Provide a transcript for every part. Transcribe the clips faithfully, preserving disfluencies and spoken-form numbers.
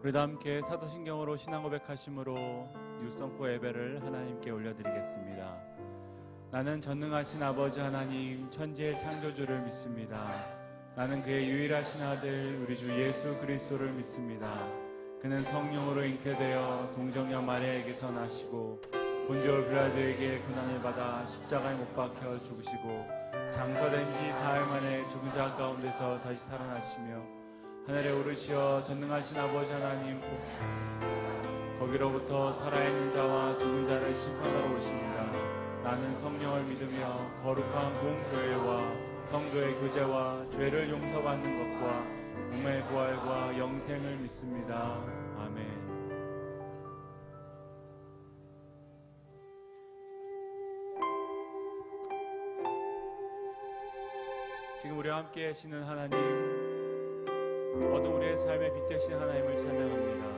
우리도 함께 사도신경으로 신앙 고백하심으로 유성포 예배를 하나님께 올려드리겠습니다. 나는 전능하신 아버지 하나님 천지의 창조주를 믿습니다. 나는 그의 유일하신 아들 우리 주 예수 그리스도를 믿습니다. 그는 성령으로 잉태되어 동정녀 마리아에게서 나시고 본디오 빌라도에게 고난을 받아 십자가에 못 박혀 죽으시고 장사된 지 사흘 만에 죽은 자 가운데서 다시 살아나시며 하늘에 오르시어 전능하신 아버지 하나님 거기로부터 살아있는 자와 죽은 자를 심판하러 오십니다. 나는 성령을 믿으며 거룩한 공교회와 성도의 교제와 죄를 용서받는 것과 몸의 부활과 영생을 믿습니다. 아멘. 지금 우리와 함께 하시는 하나님, 어두운 우리의 삶에 빛 되신 하나님을 찬양합니다.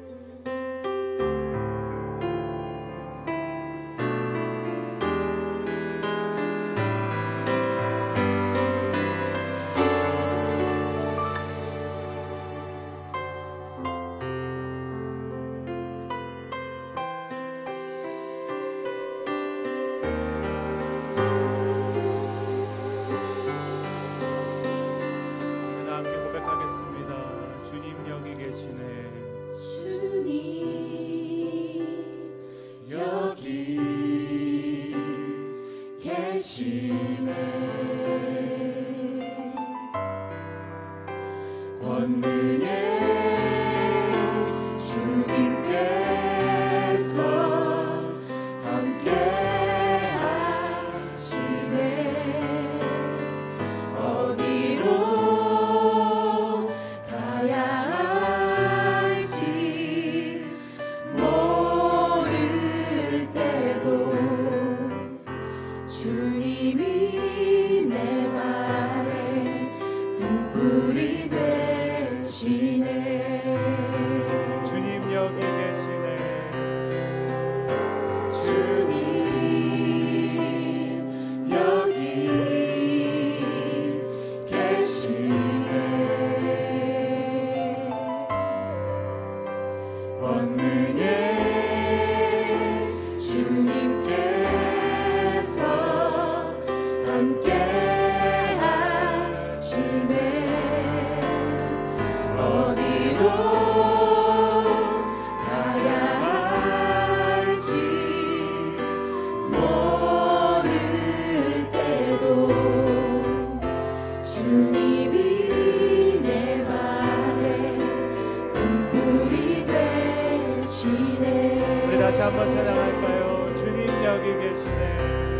다시 한번 찬양할까요? 주님 여기 계시네.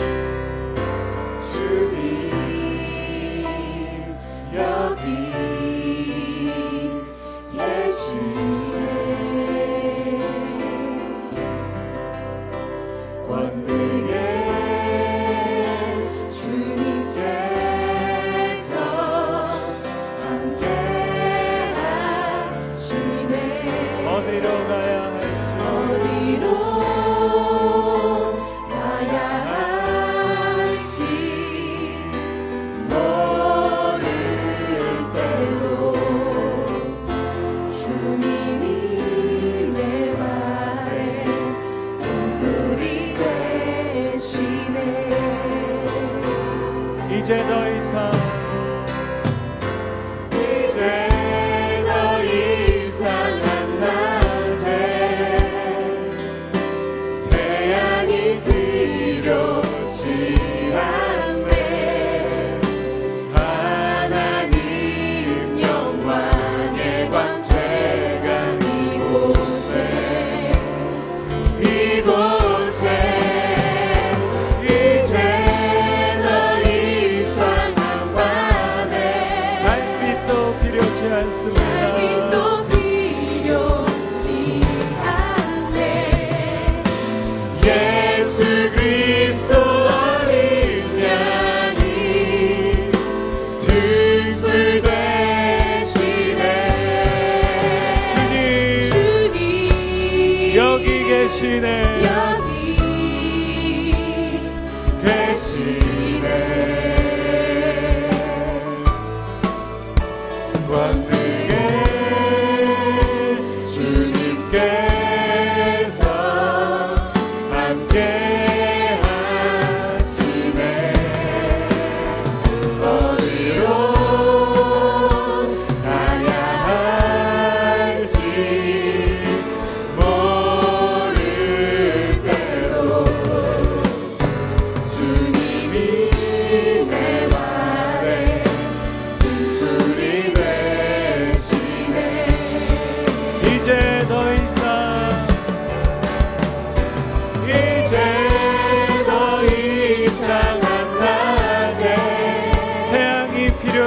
주님 여기 계시네. 권능의 주님께서 함께 하시네. 어디로 가야 할지 어디로 이제 더 이상 이제 더 이상 한낮에 태양이 필요치 않네. 하나님 영광의 광채가 이곳에 이곳에 이제 더 이상 한밤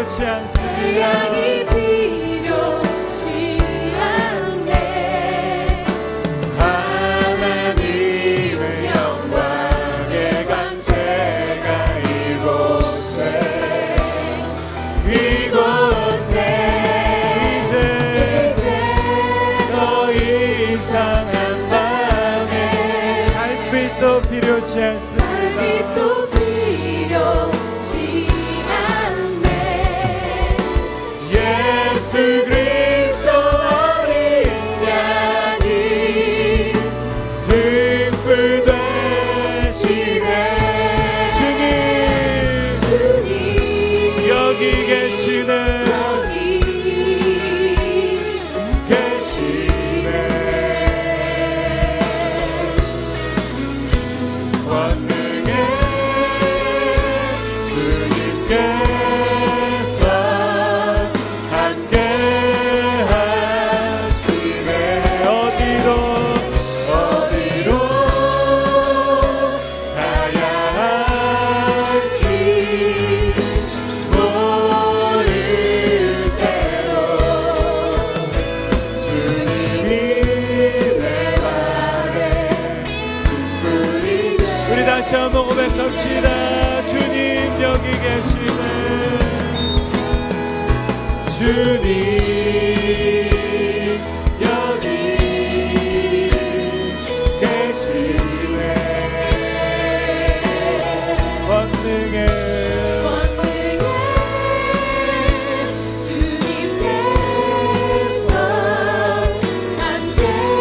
필요치 않습니다. 제약이 필요치 않네. 하나님의 영광의 강세가 이곳에 이곳에 이제 더 이상한 밤에 달빛도 필요치 않습니다. 달빛도 필요치 않네. 예수 그리스도 어린 양이 등불 되시네. 주님 주님 여기 계시네. 여기 계시네. 권능의 주님께서 함께 하시네. 어디로 어디로 가야 할지 모를 때로 주님이 내 맘에 등불이 되. 우리 다시 한번 고백합시다. 주님 여기 계시네. 주님 여기 계시네. 권능의 권능의 주님께서 함께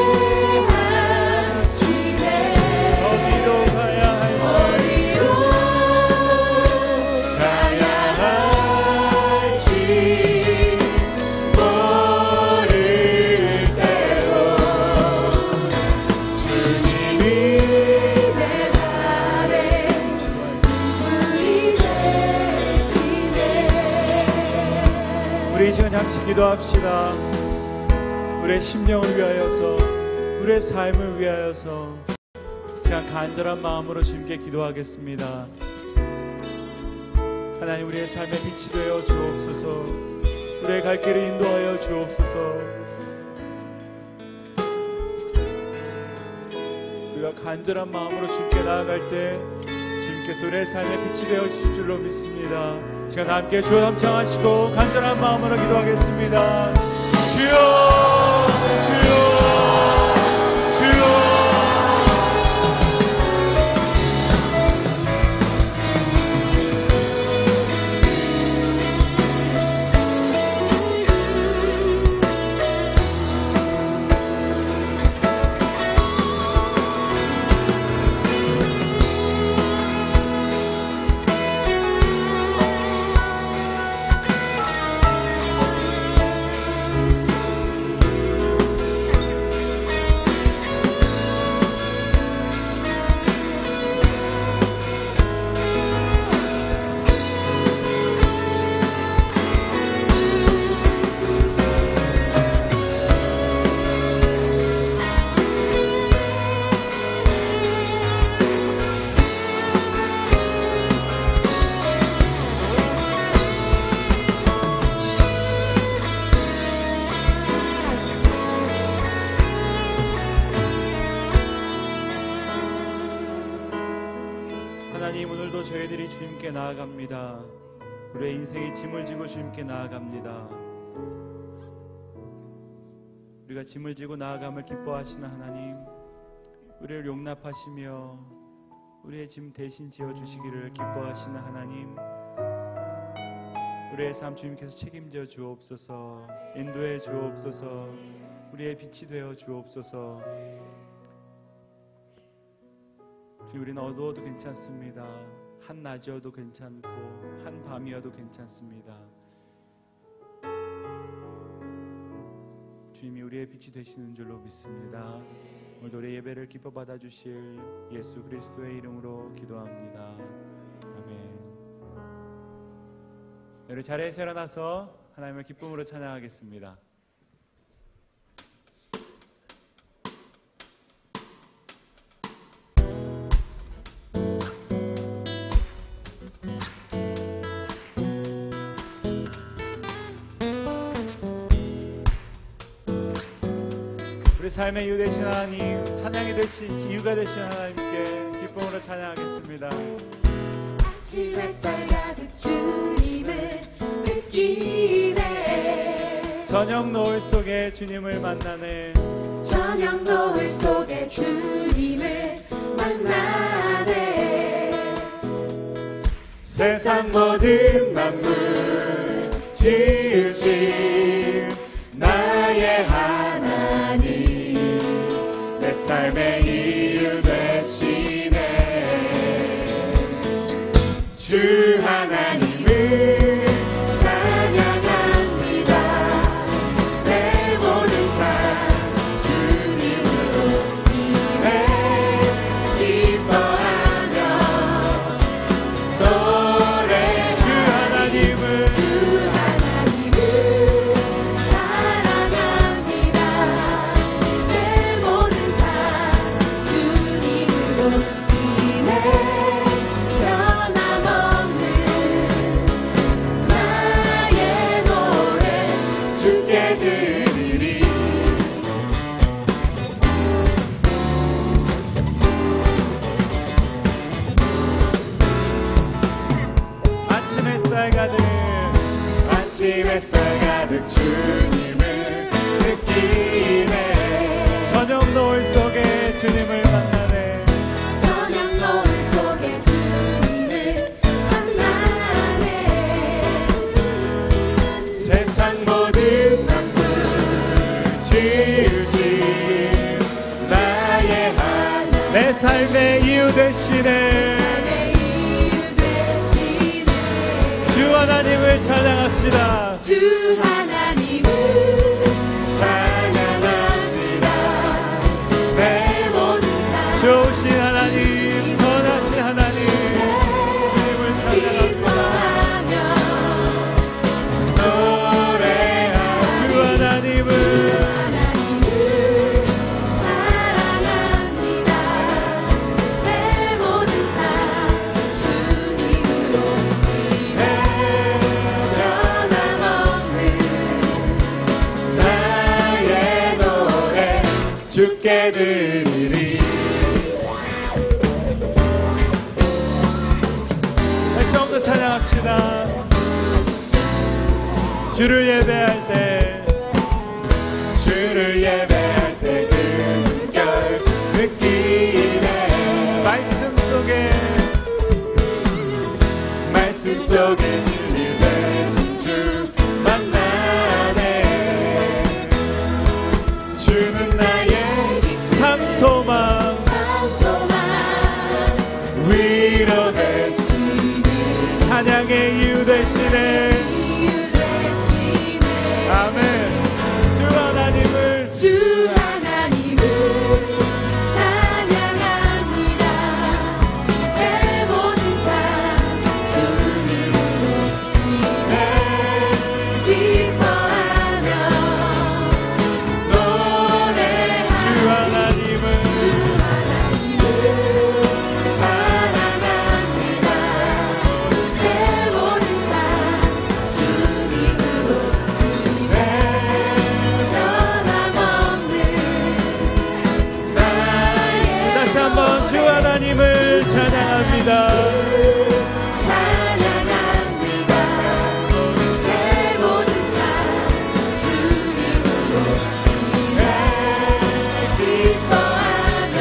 하시네. 어디로 가야 할지 어디로 가야 할지 모를 때로 주님이 내 발에 등불이 되시네. 우리 이 시간 잠시 기도합시다. 우리의 심령을 위하여서, 우리의 삶을 위하여서 그냥 간절한 마음으로 주님께 기도하겠습니다. 하나님, 우리의 삶의 빛이 되어 주옵소서. 우리의 갈 길을 인도하여 주옵소서. 우리가 간절한 마음으로 주님께 나아갈 때 주님께서 우리의 삶의 빛이 되어 주실 줄로 믿습니다. 시간 함께 주여 함청하시고 간절한 마음으로 기도하겠습니다. 주여, 주여, 주여. 하나님, 오늘도 저희들이 주님께 나아갑니다. 우리의 인생의 짐을 지고 주님께 나아갑니다. 우리가 짐을 지고 나아감을 기뻐하시는 하나님, 우리를 용납하시며 우리의 짐 대신 지어주시기를 기뻐하시는 하나님, 우리의 삶 주님께서 책임져 주옵소서. 인도해 주옵소서. 우리의 빛이 되어 주옵소서. 주님, 우리는 어두워도 괜찮습니다. 한낮이어도 괜찮고 한밤이어도 괜찮습니다. 주님이 우리의 빛이 되시는 줄로 믿습니다. 오늘도 우리의 예배를 기뻐 받아주실 예수 그리스도의 이름으로 기도합니다. 아멘. 우리 자리에서 일어나서 하나님을 기쁨으로 찬양하겠습니다. 삶의 이유 되신 하나님, 찬양이 되신 이유가 되신 하나님께 기쁨으로 찬양하겠습니다. 아침 햇살 가득 주님을 느끼네. 저녁 노을 속에 주님을 만나네. 저녁 노을 속에 주님을 만나네. 세상 모든 만물 지으신 나의 하나님, 내 삶의 이유 되시네. 주 하나님을 찬양합니다. 내 모든 삶 주님으로 인해 기뻐하며 노래. 주 하나님을 주 하나님을 사랑합니다. 내 모든 삶 주님으로 인해 변함없는 나의 노래 주께 드리리. 아침 햇살 가득, 아침 햇살 가득 주님을 느끼네. 저녁 노을 속에 주님을 만나네. 저녁 노을 속에 주님을 만나네. 세상 모든 만물 지으신 나의 하나님, 내 삶의 이유 되시네. 내 이유 되시네. 주 하나님을 찬양합시다. 주 하나님을 찬양합니다. 내 모든 삶 좋으신 하나님, 선하신 하나님, 주님을 찬양합니다. 기뻐하며 노래하리. 주 하나님을 하나님을 사랑합니다. 내 모든 삶 주님으로 인해 변함없는 나의 노래 주께 드리리. 다시 한번 더 찬양합시다. 주를 예배할 때, 주를 예배할 때 그 숨결 느끼네. 말씀 속에 말씀 속에 진리 되신 주 만나네. 주는 나의 참 소망, 참 소망 위로 되시니. 찬양의 이유 되시네. 이유 되시네. 아멘. 주 하나님을 주 하나님을 찬양합니다. 내 모든 삶 주님으로 인해 기뻐하며 노래하리. 주 하나님을 주 하나님을 사랑합니다. 내 모든 삶 주님으로 인해 변함없는 나의 다시 한번 주 하나님을 찬양합니다. 찬양합니다. 내 모든 삶 주님으로 인해 기뻐하며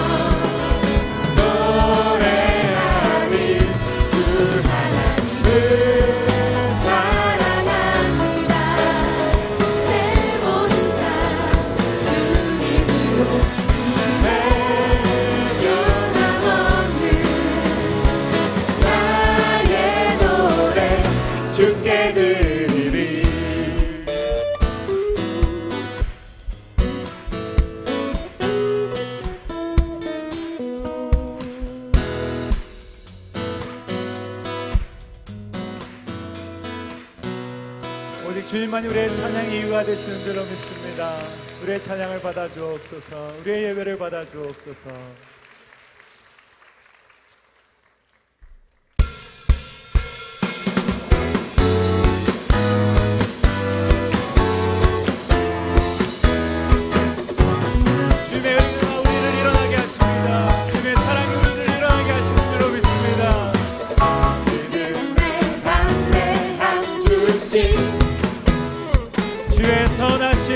노래하리. 주 하나님을 사랑합니다. 내 모든 삶 주님으로 인해 변함없는 나의 노래 주께 드리리. 오직 주님만이 우리의 찬양의 이유가 되시는 줄로 믿습니다. 우리의 찬양을 받아 주옵소서. 우리의 예배를 받아 주옵소서.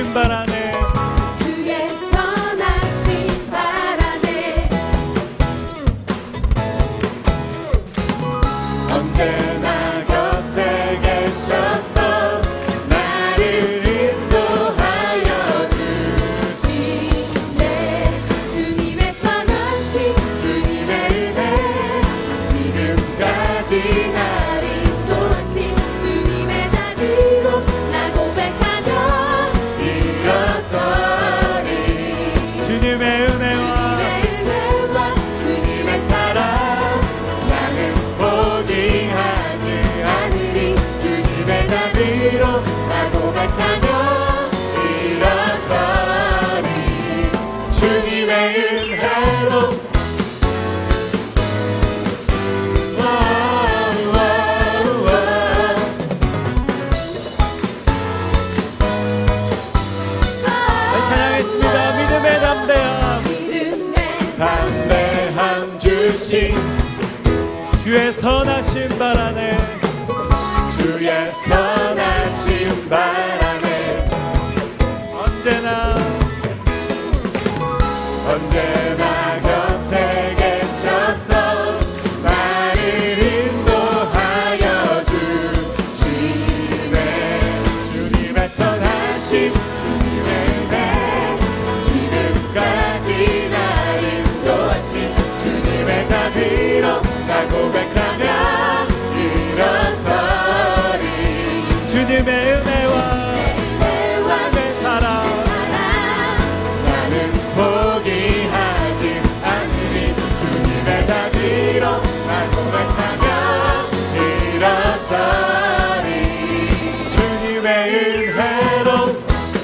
선하신 발 안에 주의 선하신 발 안에 언제나 곁에 계셔서 나를 인도하여 주시네. 주님의 선하신 주님의 은혜 지금까지 날 인도하신 주님의 자비로 나 고백하며 일어서리. 주님의 은혜와 주님의 은혜와 주님의 사랑 나는 포기하지 않으리. 주님의 자비로 나 고백하며 일어서리. 주님의 은혜로 다시 찬양했습니다. 믿음의 담대함 믿음의 담대함 주신 주의 선하신 발 안에 주의 선하신 발 안에 언제나 언제나 곁에 계셔서 나를 인도하여 주시네. 주님의 선하심 주님의 은혜 지금까지 날 인도하신 주님의 자비로 나 고백하며 일어서리. 주님의 은혜와 내 사랑 나는 포기하지 않으리. 주님의 자비로 나 고백하며 일어서리. 주님의 은혜로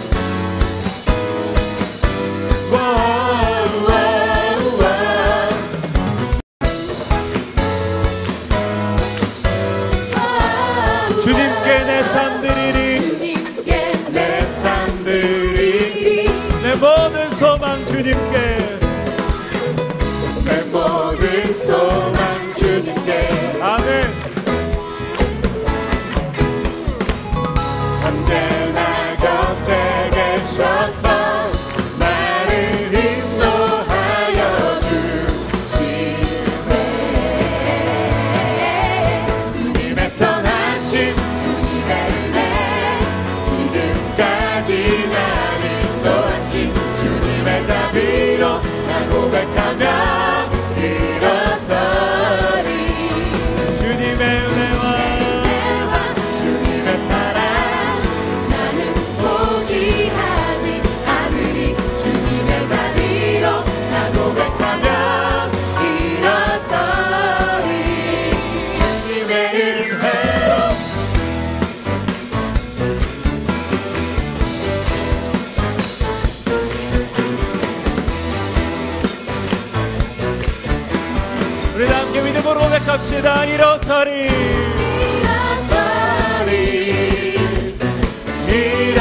주님께 내 삶 드리리. 주님께 내 삶 드리리. 내 모든 소망 주님께 내 모든 소망 주님께. 아멘. 언제나 곁에 계셔서 나를 인도하여 주시네. 주님의 선하심 주님의 은혜 지금까지 날 인도하신 주님의 자비로 나 고백하며 일어서리. 주님의 은혜와 주님의 사랑 나는 포기하지 않으리. 주님의 자비로 나 고백하며 일어서리. 주님의 은혜로 우리 다 함께 믿음으로 고백합시다. 일어서리 일어서리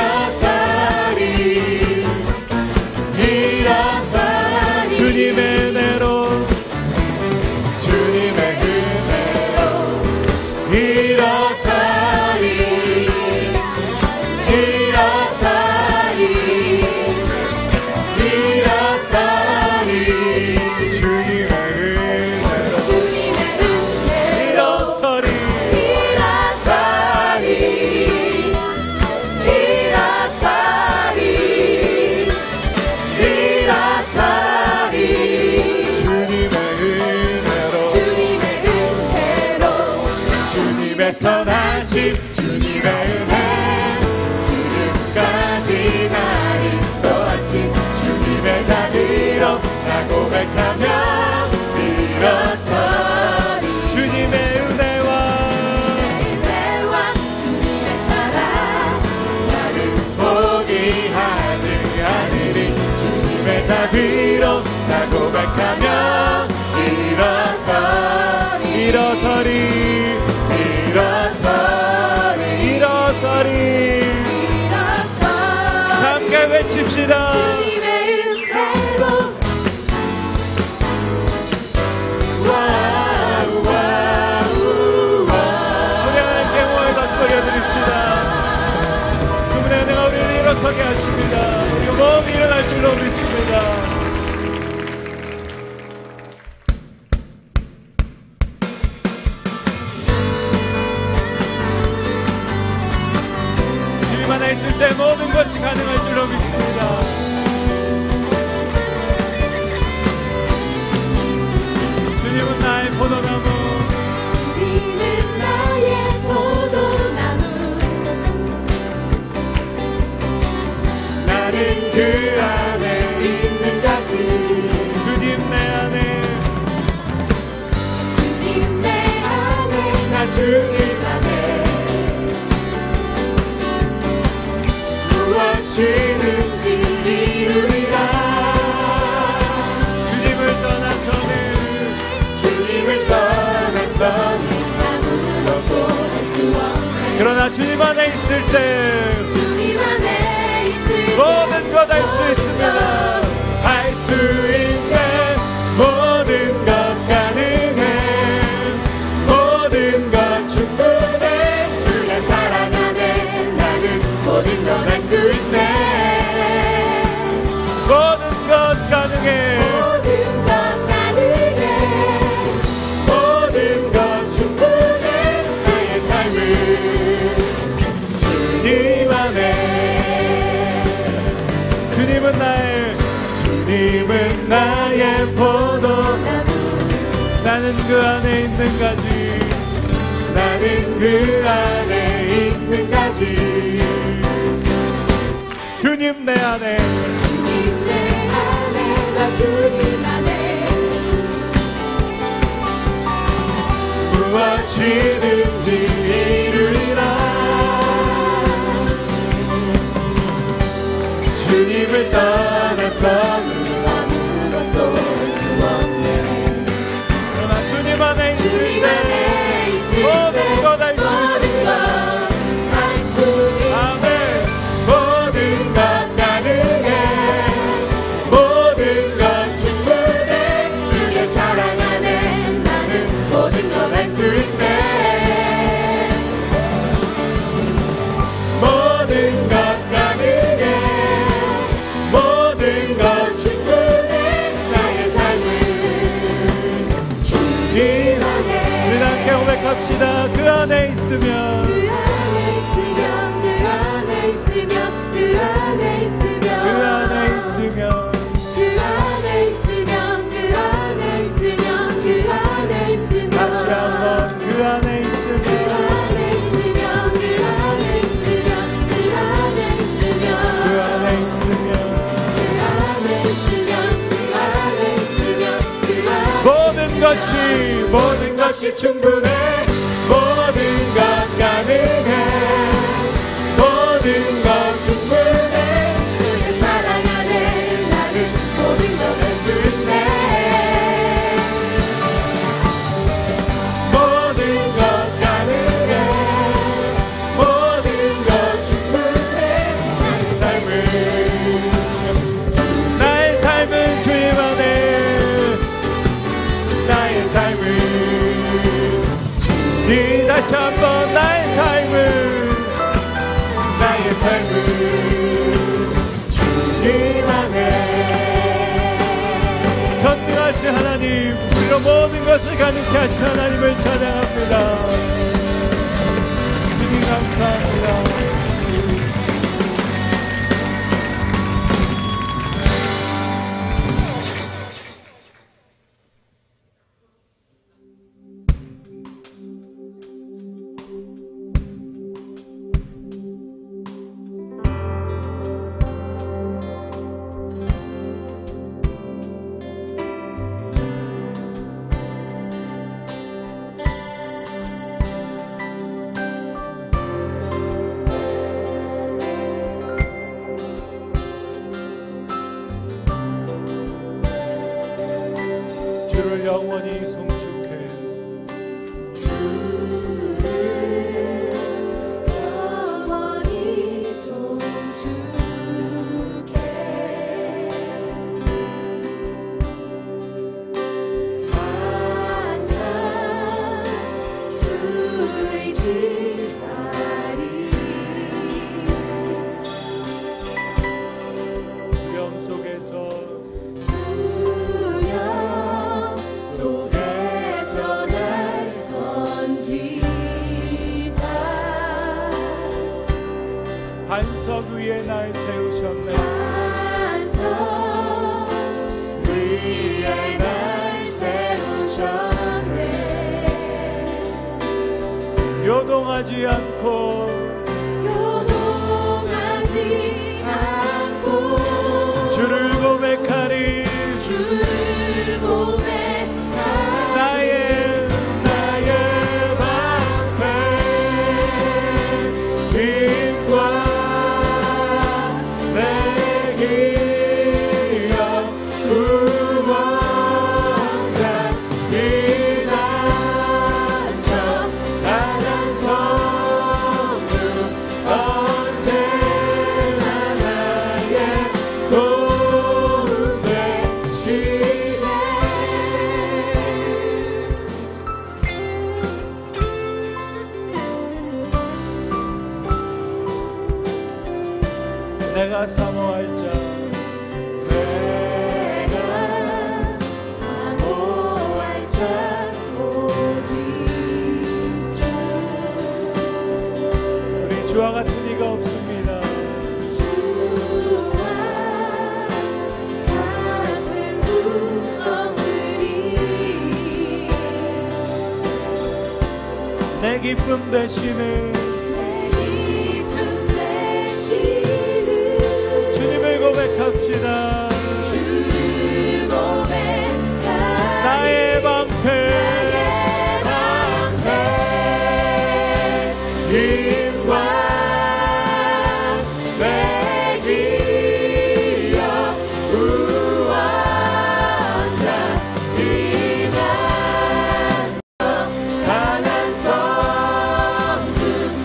일어서리 일어서리. 주님의 은혜로 주님의 은혜로 일어서리 일어서리 일어서리. 주님의 은혜로 주님의 은혜로 일어서리 일어서리 일어서리 일어서리. 주님의 은혜로 주님의 은혜로 주님의 선하심 주님의 은혜 지금까지 날 인도하신 주님의 자비로 나 고백하며 일어서리. 주님의 은혜와 은혜와 주님의 사랑 나는 포기하지 않으리. 주님의 자비로 나 고백하며 일어서리 일어서리 일어서리 일어서리. 일어서리. 함께 외칩시다. 주님의 은혜로 있을 때 모든 것이 가능할 줄로 믿습니다. 주님은 나의 포도나무, 주님은 나의 포도나무, 나는 그 안에 있는 가지. 주님 내 안에, 주님 내 안에, 나 주님 안에 무엇이든지 이루리라. 주님을 떠나서는, 주님을 떠나서는 아무것도 할 수 없네. 그러나 주님 안에 있을 때 주님 안에 있을 때 모든 것 할 수 있습니다. 할 수 있네. 모든 것 가능해. 모든 것 충분해. 주의 사랑 안에 나는 모든 걸 할 수 있네. 모든 것 가능해. 모든 것 가능해. 모든 것 충분해. 나의 삶은 주님 안에. 주님은 나의, 주님은 나의 포도나무, 나는 그 안에 있는 가지. 나는 그 안에 있는 가지. 주님 내 안에, 주님 내 안에, 나 주님 안에 무엇이든지 이루리라. 주님을 떠나서는 아무것도 할 수 없네. 그러나 주님 안에 있을 주님 때 안에 있을 모든 때 것 할 수 모든 있습니다. 것할수 있네. 아멘. 모든 것 가능해. 모든 것 충분해. 주의 사랑 안에 나는 모든 걸 할 수 있네. 모든 것 가능해. 모든 것 충분해. 나의 삶은 주님 안에. 우리 함께 고백합시다. 그 안에 있으면, 그 안에 있으면 그 안에 있으면 그 안에 있으면 그 안에 있으면, 그 안에 있으면 그 안에 있으면 그 안에 있으면 다시 한번 그 안에 그 있으면, 안에 있으면 그 안에 있으면 그 안에 있으면 그 안에 있으면 그 안에 있으면 그 안에 있으면 그 안에 모든 것이, 모든 것이 충분해. 모든 것 가능해. 모든 것 충분해. 주의 사랑 안에 나는 모든 걸 할 수 있네. 모든 것 가능해. 모든 것 충분해. 나의 삶은, 나의 삶은 주님 안에. 나의 삶은 주님. 다시 한번 나의 삶은, 나의 삶은 주님 안에. 전능하신 하나님, 우리로 모든 것을 가능케 하신 하나님을 찬양합니다. 주님 감사합니다. 주를 영원히 송축해. 영원히 송축해. 항상 주의 지하리. 두려움 속에서, 두려움 속에 반석 위에 날 세우셨네. 반석 위에 날 세우셨네. 요동하지 않고 요동하지 않고 주를 고백하리. 주를 고백하리. 나의 나의 방패 힘과 내 기억 구원자 피난처 강한 성부 언제나 나의 도움 되시네. 내가 사모할 자 내가 사모할 자 오직 주. 우리 주와 같은 이가 없습니다. 주와 같은 분 없으리. 내 기쁨 되시는 내 기쁨 되시는 주님을 고백합시다. 주를 고백하리. 나의 방패 나의 방패 힘과 내 기억 구원자 피난처 강한 성부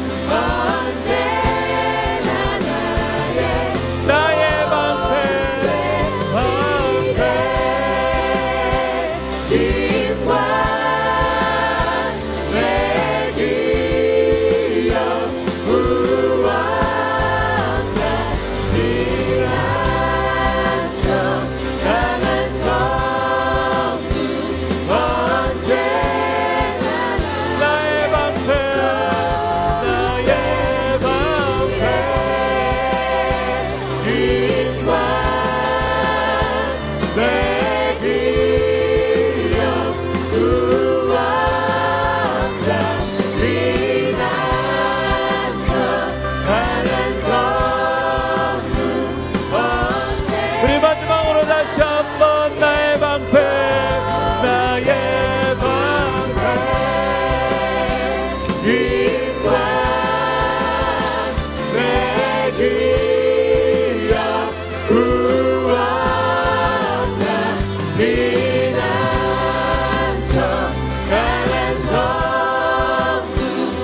언제나 나의 나의 방패 방패 힘과 내 기억 구원자 피난처 강한 성부 언제나 나의 방패 나의 방패 힘과 내 기억 구원자 피난처 강한 성부 우리 마지막으로 다시 한번 나의 방패 나의 방패 힘과 내 기억 구원자 피난처 강한 성부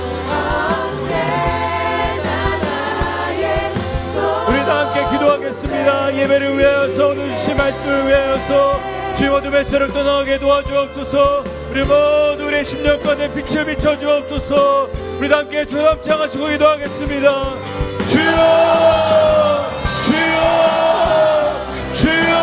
언제나 나의 우리 다 함께 기도하겠습니다. 예배를 위하여서 오늘 주신 말씀을 위하여서 주의 모든 메시지를 떠나게 도와주옵소서. 우리 모두 우리의 심령 가운데 빛을 비춰주옵소서. 우리 다 함께 주님 합창하시고 기도하겠습니다. 주여 주여 주여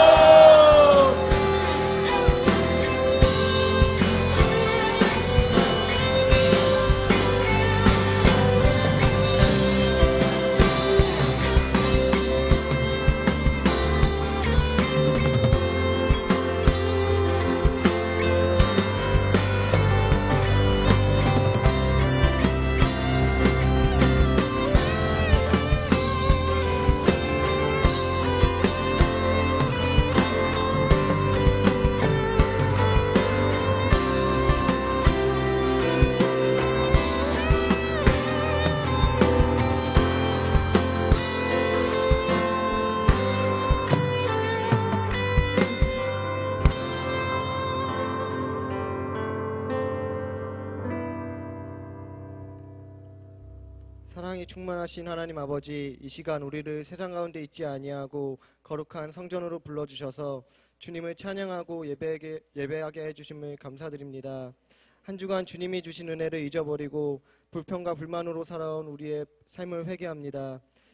사랑이 충만하신 하나님 아버지, 이 시간 우리를 세상 가운데 있지 아니하고 거룩한 성전으로 불러주셔서 주님을 찬양하고 예배하게, 예배하게 해주심을 감사드립니다. 한 주간 주님이 주신 은혜를 잊어버리고 불평과 불만으로 살아온 우리의 삶을 회개합니다.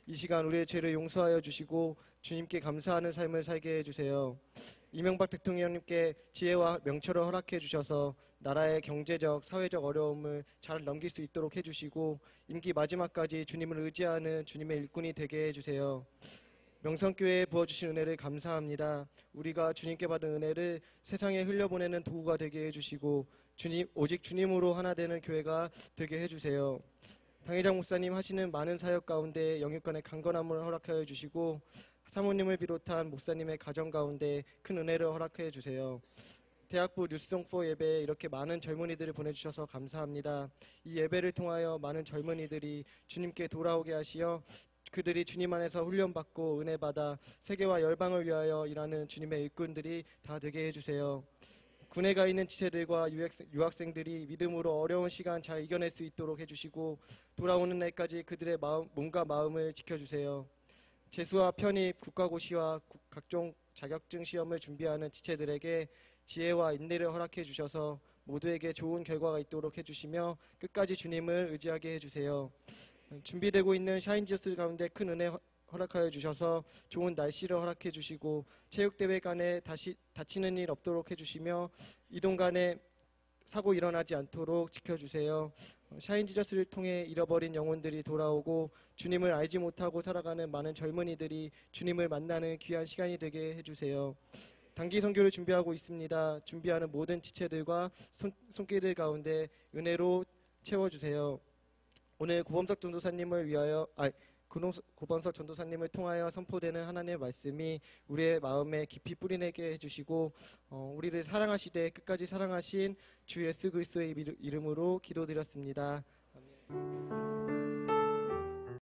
이 시간 우리의 죄를 용서하여 주시고 주님께 감사하는 삶을 살게 해주세요. 이명박 대통령님께 지혜와 명철을 허락해 주셔서 나라의 경제적, 사회적 어려움을 잘 넘길 수 있도록 해주시고 임기 마지막까지 주님을 의지하는 주님의 일꾼이 되게 해주세요. 명성교회에 부어주신 은혜를 감사합니다. 우리가 주님께 받은 은혜를 세상에 흘려보내는 도구가 되게 해주시고 주님, 오직 주님으로 하나 되는 교회가 되게 해주세요. 당회장 목사님 하시는 많은 사역 가운데 영육간의 강건함을 허락하여 주시고 사모님을 비롯한 목사님의 가정 가운데 큰 은혜를 허락해 주세요. 대학부 뉴스송포 예배에 이렇게 많은 젊은이들을 보내주셔서 감사합니다. 이 예배를 통하여 많은 젊은이들이 주님께 돌아오게 하시어 그들이 주님 안에서 훈련받고 은혜받아 세계와 열방을 위하여 일하는 주님의 일꾼들이 다 되게 해주세요. 군에 가 있는 지체들과 유학생들이 믿음으로 어려운 시간 잘 이겨낼 수 있도록 해주시고 돌아오는 날까지 그들의 마음, 몸과 마음을 지켜주세요. 재수와 편입, 국가고시와 각종 자격증 시험을 준비하는 지체들에게 지혜와 인내를 허락해 주셔서 모두에게 좋은 결과가 있도록 해주시며 끝까지 주님을 의지하게 해주세요. 준비되고 있는 샤인지어스 가운데 큰 은혜 허락하여 주셔서 좋은 날씨를 허락해 주시고 체육대회 간에 다시 다치는 일 없도록 해주시며 이동 간에 사고 일어나지 않도록 지켜주세요. 샤인지저스를 통해 잃어버린 영혼들이 돌아오고 주님을 알지 못하고 살아가는 많은 젊은이들이 주님을 만나는 귀한 시간이 되게 해주세요. 단기 선교를 준비하고 있습니다. 준비하는 모든 지체들과 손, 손길들 가운데 은혜로 채워주세요. 오늘 고범석 전도사님을 위하여 아, 고범석 전도사님을 통하여 선포되는 하나님의 말씀이 우리의 마음에 깊이 뿌리내게 해주시고 어, 우리를 사랑하시되 끝까지 사랑하신 주 예수 그리스도의 이름으로 기도드렸습니다. 아멘.